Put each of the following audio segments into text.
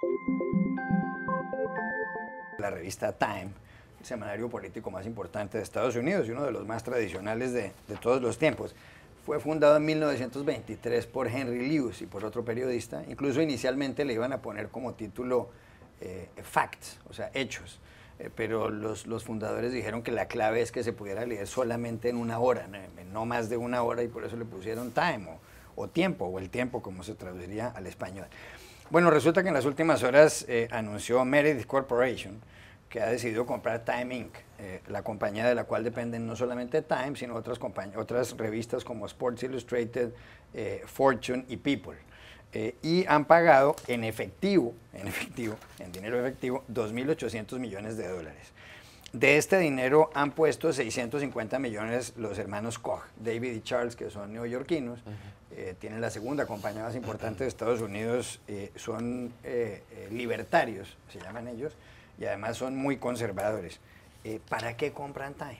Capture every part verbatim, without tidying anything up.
La revista Time, el semanario político más importante de Estados Unidos y uno de los más tradicionales de, de todos los tiempos. Fue fundado en mil novecientos veintitrés por Henry Lewis y por otro periodista. Incluso inicialmente le iban a poner como título eh, Facts, o sea, hechos. Eh, pero los, los fundadores dijeron que la clave es que se pudiera leer solamente en una hora, no, no más de una hora, y por eso le pusieron Time o, o tiempo, o el tiempo como se traduciría al español. Bueno, resulta que en las últimas horas eh, anunció Meredith Corporation que ha decidido comprar Time incorporated, eh, la compañía de la cual dependen no solamente Time, sino otras, otras revistas como Sports Illustrated, eh, Fortune y People. Eh, y han pagado en efectivo, en efectivo, en dinero efectivo, dos mil ochocientos millones de dólares. De este dinero han puesto seiscientos cincuenta millones los hermanos Koch, David y Charles, que son neoyorquinos, uh-huh. eh, tienen la segunda compañía más importante de Estados Unidos, eh, son eh, eh, libertarios, se llaman ellos, y además son muy conservadores. Eh, ¿Para qué compran Time?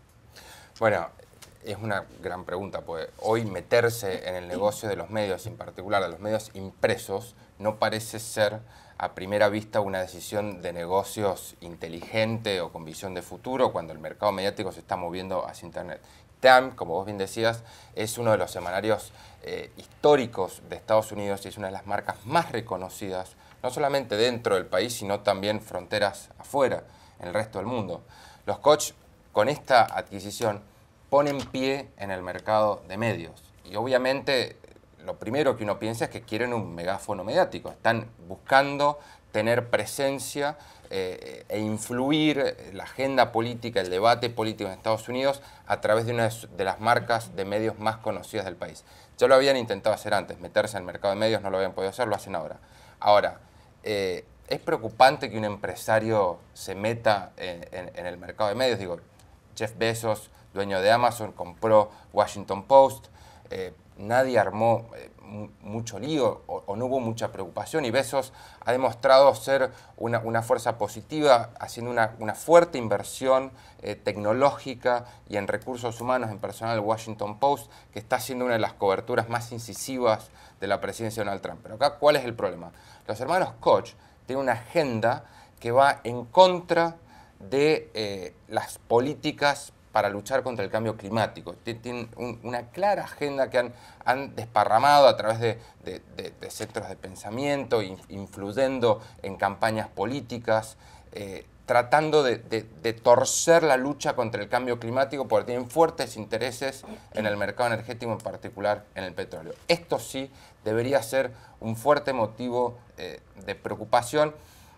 Bueno, es una gran pregunta, pues hoy meterse en el negocio de los medios, en particular de los medios impresos, no parece ser a primera vista una decisión de negocios inteligente o con visión de futuro cuando el mercado mediático se está moviendo hacia Internet. Time, como vos bien decías, es uno de los semanarios eh, históricos de Estados Unidos y es una de las marcas más reconocidas, no solamente dentro del país, sino también fronteras afuera, en el resto del mundo. Los Koch, con esta adquisición, ponen pie en el mercado de medios. Y obviamente lo primero que uno piensa es que quieren un megáfono mediático. Están buscando tener presencia eh, e influir la agenda política, el debate político en Estados Unidos a través de una de las marcas de medios más conocidas del país. Ya lo habían intentado hacer antes, meterse en el mercado de medios, no lo habían podido hacer, lo hacen ahora. Ahora, eh, es preocupante que un empresario se meta en, en, en el mercado de medios. Digo, Jeff Bezos, dueño de Amazon, compró Washington Post, eh, nadie armó eh, mucho lío o, o no hubo mucha preocupación y Bezos ha demostrado ser una, una fuerza positiva haciendo una, una fuerte inversión eh, tecnológica y en recursos humanos en personal Washington Post, que está haciendo una de las coberturas más incisivas de la presidencia de Donald Trump. Pero acá, ¿cuál es el problema? Los hermanos Koch tienen una agenda que va en contra de eh, las políticas para luchar contra el cambio climático. Tienen un, una clara agenda que han, han desparramado a través de, de, de, de centros de pensamiento, influyendo en campañas políticas, eh, tratando de, de, de torcer la lucha contra el cambio climático porque tienen fuertes intereses en el mercado energético, en particular en el petróleo. Esto sí debería ser un fuerte motivo eh, de preocupación,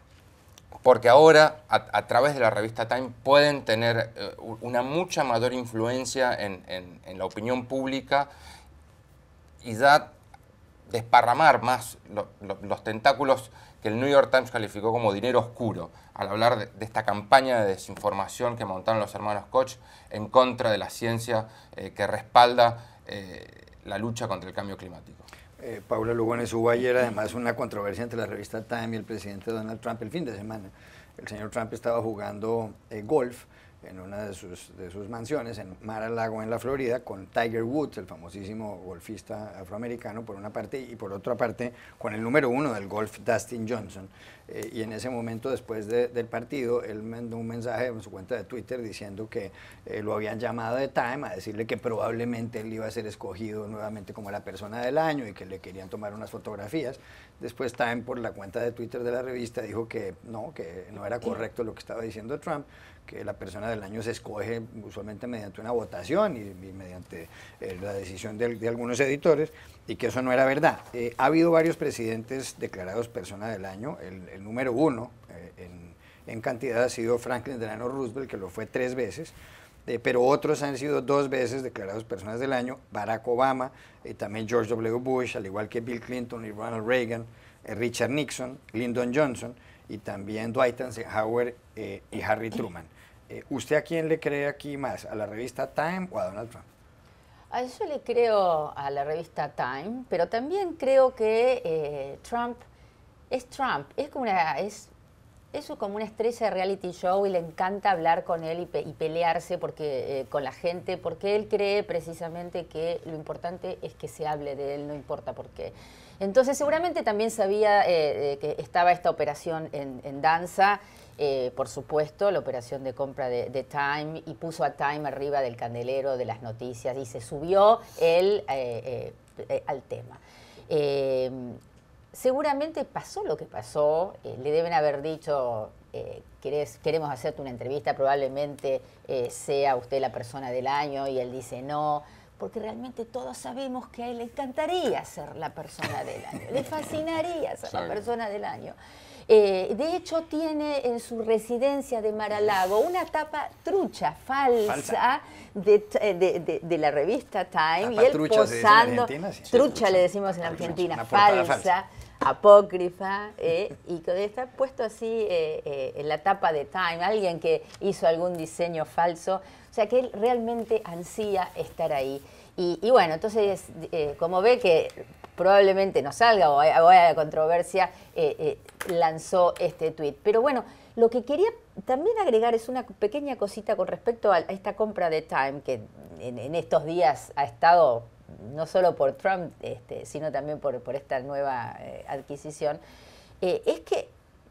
porque ahora, a, a través de la revista Time, pueden tener eh, una mucha mayor influencia en, en, en la opinión pública y ya desparramar más lo, lo, los tentáculos que el New York Times calificó como dinero oscuro, al hablar de, de esta campaña de desinformación que montaron los hermanos Koch en contra de la ciencia eh, que respalda eh, la lucha contra el cambio climático. Eh, Paula Lugones, hubo ayer además una controversia entre la revista Time y el presidente Donald Trump el fin de semana. El señor Trump estaba jugando eh, golf en una de sus, de sus mansiones en Mar-a-Lago, en la Florida, con Tiger Woods, el famosísimo golfista afroamericano, por una parte, y por otra parte, con el número uno del golf, Dustin Johnson. Eh, y en ese momento, después de, del partido, él mandó un mensaje en su cuenta de Twitter diciendo que eh, lo habían llamado de Time a decirle que probablemente él iba a ser escogido nuevamente como la persona del año y que le querían tomar unas fotografías. Después Time, por la cuenta de Twitter de la revista, dijo que no, que no era correcto lo que estaba diciendo Trump, que la persona del año se escoge usualmente mediante una votación y, y mediante eh, la decisión de, de algunos editores, y que eso no era verdad. Eh, ha habido varios presidentes declarados persona del año. El, el número uno eh, en, en cantidad ha sido Franklin Delano Roosevelt, que lo fue tres veces, eh, pero otros han sido dos veces declarados personas del año: Barack Obama, eh, también George W. Bush, al igual que Bill Clinton y Ronald Reagan, eh, Richard Nixon, Lyndon Johnson y también Dwight Eisenhower eh, y Harry Truman. Eh, ¿Usted a quién le cree aquí más? ¿A la revista Time o a Donald Trump? A yo le creo a la revista Time, pero también creo que eh, Trump es Trump, es como una, es, es como una estrella de reality show y le encanta hablar con él y, pe y pelearse porque, eh, con la gente, porque él cree precisamente que lo importante es que se hable de él, no importa por qué. Entonces seguramente también sabía eh, eh, que estaba esta operación en, en danza, eh, por supuesto, la operación de compra de, de Time, y puso a Time arriba del candelero de las noticias y se subió él eh, eh, eh, al tema. Eh, seguramente pasó lo que pasó, eh, le deben haber dicho, eh, ¿querés, queremos hacerte una entrevista, probablemente eh, sea usted la persona del año, y él dice no, porque realmente todos sabemos que a él le encantaría ser la persona del año, le fascinaría ser la persona del año. Eh, de hecho, tiene en su residencia de Mar-a-Lago una tapa trucha, falsa, falsa. De, de, de, de la revista Time, tapa y él trucha, posando, sí, trucha, trucha le decimos en Argentina, falsa, falsa, apócrifa, eh, y que está puesto así eh, eh, en la tapa de Time, alguien que hizo algún diseño falso, o sea que él realmente ansía estar ahí. Y, y bueno, entonces, eh, como ve que probablemente no salga o haya controversia, eh, eh, lanzó este tuit. Pero bueno, lo que quería también agregar es una pequeña cosita con respecto a, a esta compra de Time, que en, en estos días ha estado, no solo por Trump, este, sino también por, por esta nueva eh, adquisición, eh, es que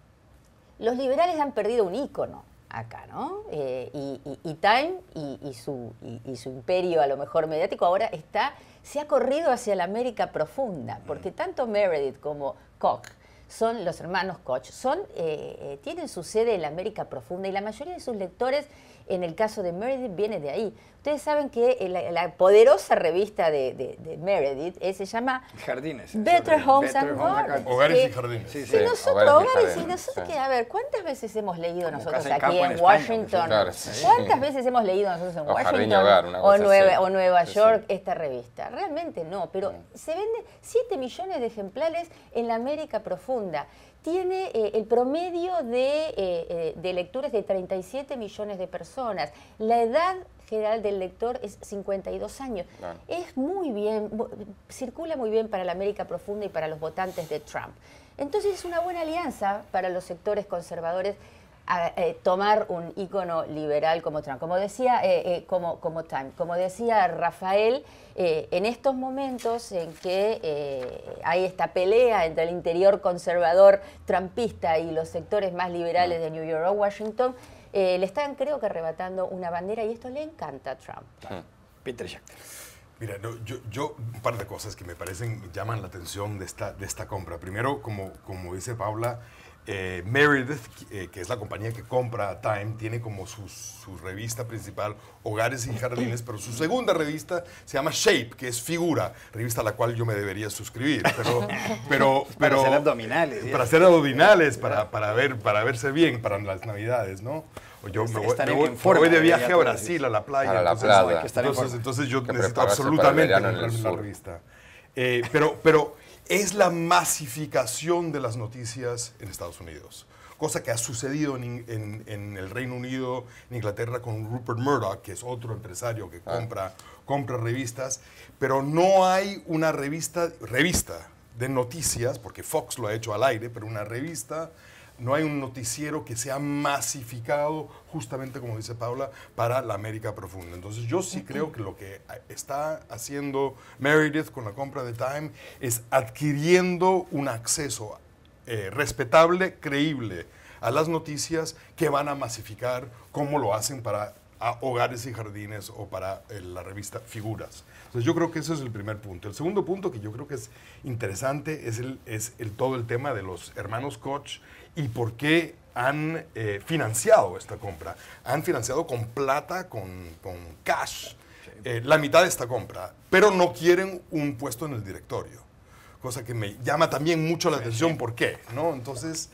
los liberales han perdido un ícono acá, ¿no? Eh, y, y, y Time y, y, su, y, y su imperio, a lo mejor mediático, ahora está, se ha corrido hacia la América profunda, porque tanto Meredith como Koch, son los hermanos Koch, son, eh, eh, tienen su sede en la América profunda, y la mayoría de sus lectores, en el caso de Meredith, viene de ahí. Ustedes saben que la, la poderosa revista de, de, de Meredith eh, se llama Jardines, Better Homes Better and Home Gardens. Hogares que, y Jardines. Sí, sí, sí, nosotros, hogares, hogares y, y nosotros, sí. que, a ver, ¿cuántas veces hemos leído Como nosotros casa y aquí campo en, en España, Washington? claro, sí. ¿Cuántas veces hemos leído nosotros en O Jardín y Washington Hogar, una o, cosa Nueva, así. o Nueva Sí, York sí. esta revista? Realmente no, pero se venden siete millones de ejemplares en la América profunda. Tiene eh, el promedio de, eh, eh, de lectores de treinta y siete millones de personas. La edad general del lector es cincuenta y dos años. Claro. Es muy bien, circula muy bien para la América profunda y para los votantes de Trump. Entonces es una buena alianza para los sectores conservadores a eh, tomar un ícono liberal como Trump. Como decía, eh, eh, como, como Time, como decía Rafael, eh, en estos momentos en que eh, hay esta pelea entre el interior conservador trumpista y los sectores más liberales de New York o Washington, eh, le están, creo que, arrebatando una bandera, y esto le encanta a Trump. Peter Schachter. Mira, no, yo, yo un par de cosas que me parecen, llaman la atención de esta, de esta compra. Primero, como, como dice Paula, Eh, Meredith, eh, que es la compañía que compra Time, tiene como su, su revista principal Hogares y Jardines, pero su segunda revista se llama Shape, que es Figura, revista a la cual yo me debería suscribir. Pero, pero, pero, para hacer abdominales. Para hacer abdominales, para, para, ver, para verse bien para las Navidades, ¿no? O yo me voy, me voy, me voy de viaje a Brasil, a la playa. A la entonces, playa. entonces, entonces yo que necesito absolutamente comprarme la revista. Eh, pero, pero es la masificación de las noticias en Estados Unidos, cosa que ha sucedido en, en, en el Reino Unido, en Inglaterra, con Rupert Murdoch, que es otro empresario que compra, compra revistas, pero no hay una revista, revista de noticias, porque Fox lo ha hecho al aire, pero una revista, no hay un noticiero que sea masificado, justamente como dice Paula, para la América profunda. Entonces yo sí creo que lo que está haciendo Meredith con la compra de Time es adquiriendo un acceso eh, respetable, creíble a las noticias que van a masificar como lo hacen para a Hogares y Jardines o para eh, la revista Figuras. Entonces yo creo que ese es el primer punto. El segundo punto que yo creo que es interesante es, el, es el, todo el tema de los hermanos Koch y por qué han eh, financiado esta compra. Han financiado con plata, con, con cash, eh, la mitad de esta compra, pero no quieren un puesto en el directorio, cosa que me llama también mucho la atención. ¿Por qué? ¿No? Entonces,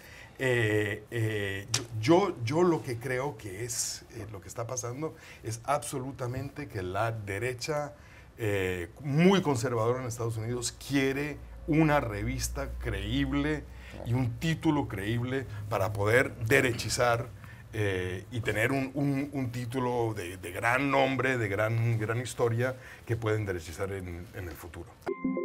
eh, eh, yo, yo, yo lo que creo que es, eh, lo que está pasando es absolutamente que la derecha eh, muy conservadora en Estados Unidos quiere una revista creíble y un título creíble para poder derechizar eh, y tener un, un, un título de, de gran nombre, de gran, gran historia que pueden derechizar en, en el futuro.